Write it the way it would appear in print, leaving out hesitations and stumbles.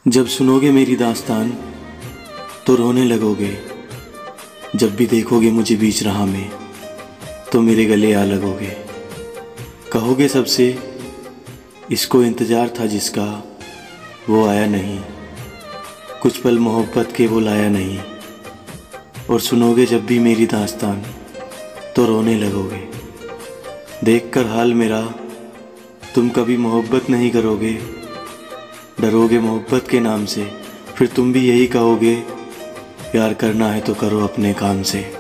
जब सुनोगे मेरी दास्तान तो रोने लगोगे। जब भी देखोगे मुझे बीच राह में तो मेरे गले आ लगोगे। कहोगे सबसे इसको इंतज़ार था जिसका वो आया नहीं, कुछ पल मोहब्बत के वो लाया नहीं। और सुनोगे जब भी मेरी दास्तान तो रोने लगोगे। देखकर हाल मेरा तुम कभी मोहब्बत नहीं करोगे, डरोगे मोहब्बत के नाम से। फिर तुम भी यही कहोगे प्यार करना है तो करो अपने काम से।